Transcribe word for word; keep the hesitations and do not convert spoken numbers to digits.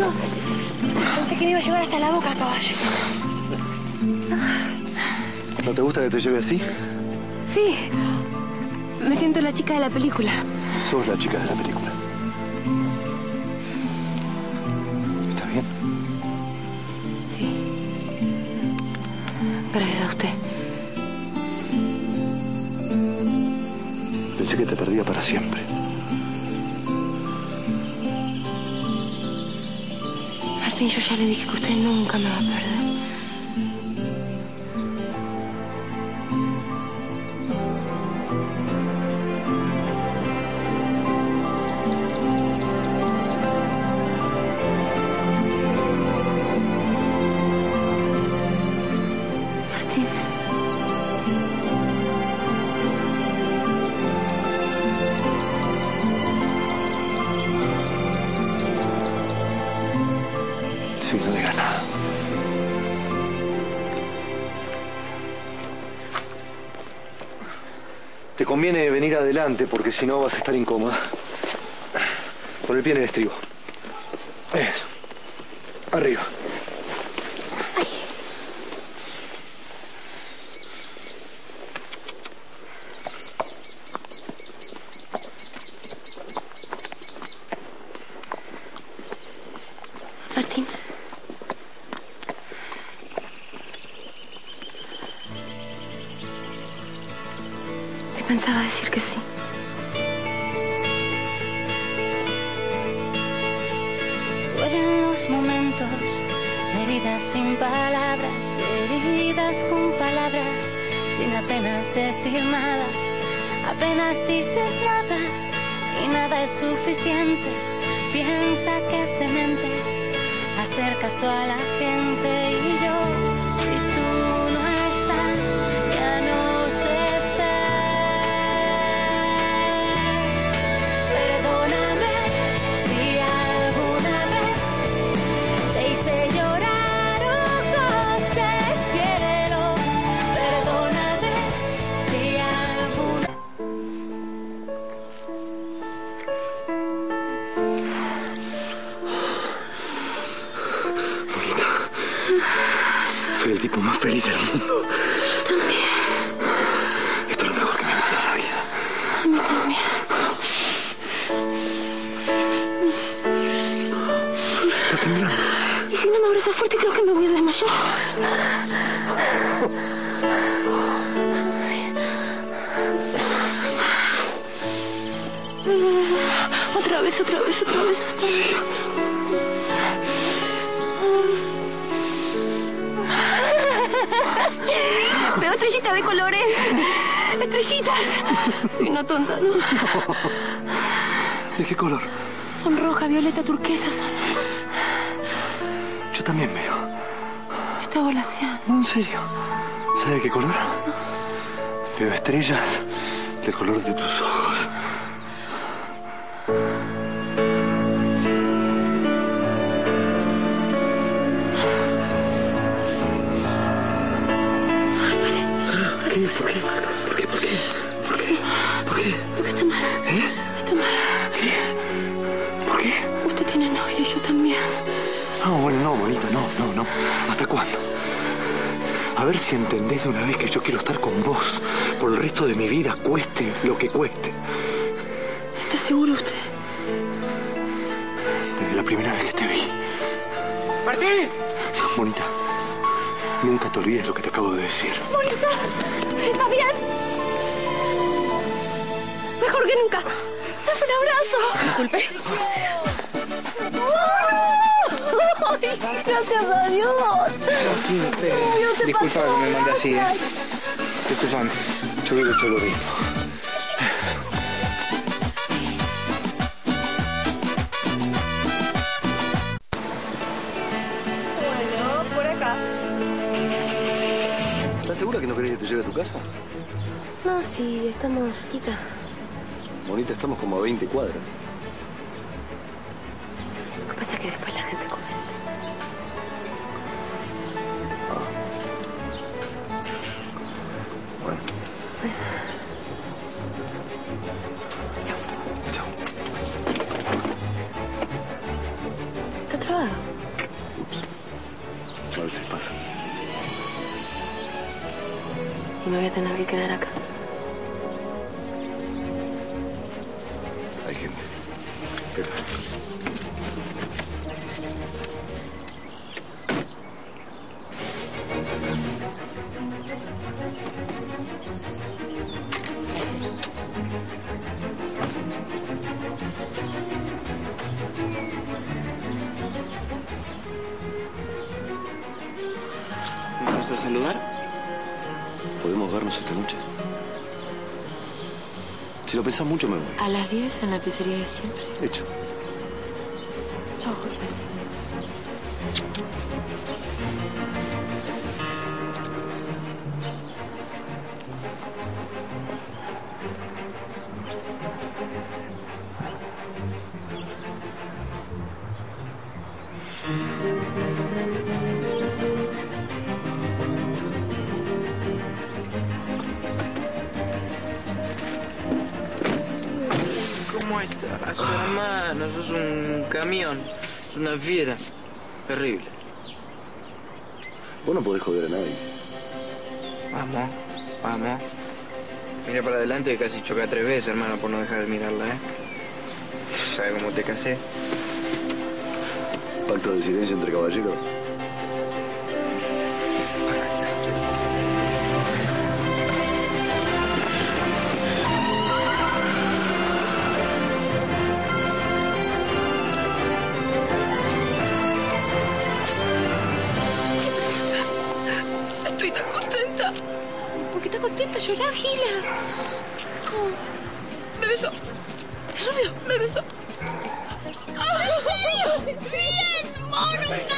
no. Pensé que me iba a llevar hasta la boca, caballo. ¿No te gusta que te lleve así? Sí. Me siento la chica de la película. Sos la chica de la película. ¿Está bien? Sí. Gracias a usted. Pensé que te perdía para siempre. Martín, yo ya le dije que usted nunca me va a perder. Martín. Sí, no digas nada. Te conviene venir adelante porque si no vas a estar incómoda. Con el pie en el estribo. Eso. Arriba. Martín. Te pensaba decir que sí. Duelen los momentos, heridas sin palabras, heridas con palabras, sin apenas decir nada. Apenas dices nada y nada es suficiente. Piensa que es demente hacer caso a la gente y yo, si tú no estás, ya no sé estar. Perdóname si alguna vez te hice llorar ojos de cielo. Perdóname si alguna Soy el tipo más feliz del mundo. Yo también. Esto es lo mejor que me ha pasado en la vida. A mí también. Estás temblando. Y si no me abrazas fuerte, creo que me voy a desmayar. Otra vez, otra vez, otra vez, otra vez. Veo estrellitas de colores. Estrellitas. Soy una tonta, ¿no? ¿De qué color? Son roja, violeta, turquesa. Son... Yo también veo. Me está volaseando. ¿En serio? ¿Sabes de qué color? Veo estrellas del color de tus ojos. ¿Por qué? ¿Por qué? ¿Por qué? ¿Por qué? ¿Por qué? ¿Por qué? Porque está mal. ¿Eh? Está mal. ¿Qué? ¿Por qué? Usted tiene novio y yo también. No, bueno, no, bonita, no, no, no. ¿Hasta cuándo? A ver si entendés de una vez que yo quiero estar con vos por el resto de mi vida, cueste lo que cueste. ¿Está seguro usted? Desde la primera vez que te vi. ¡Martín! Bonita, nunca te olvides lo que te acabo de decir. Bonita, ¿está bien? Mejor que nunca. Dame un abrazo. Disculpe. Ay, gracias a Dios. Martín, eh, Dios, se disculpa pasó. que me mande así, ¿eh? Disculpame. Yo hubiera hecho lo mismo. Bueno, por acá. ¿Estás segura que no querés que te lleve a tu casa? No, sí, estamos cerquita. Bonita, estamos como a veinte cuadras. Lo que pasa es que después la gente comenta. Bueno. Chao. Chao. Está otro lado? Ups. A ver si pasa. Y me voy a tener que quedar acá. Hay gente. Espera. ¿Me vas a saludar? ¿Podemos vernos esta noche? Si lo pensás mucho, me voy. A las diez en la pizzería de siempre. Hecho. Chao, José. ¿Cómo estás, hermano? Sos un camión. Es una fiera. Terrible. Vos no podés joder a nadie. Vamos, vamos. Mira para adelante que casi choca tres veces, hermano, por no dejar de mirarla, ¿eh? ¿Sabes cómo te casé? Pacto de silencio entre caballeros. Estoy tan contenta. ¿Por qué estás contenta? Llorá, Gila. Oh, me besó. Rubio, me besó. ¡Oh, ¿en serio? ¡Bien, mono!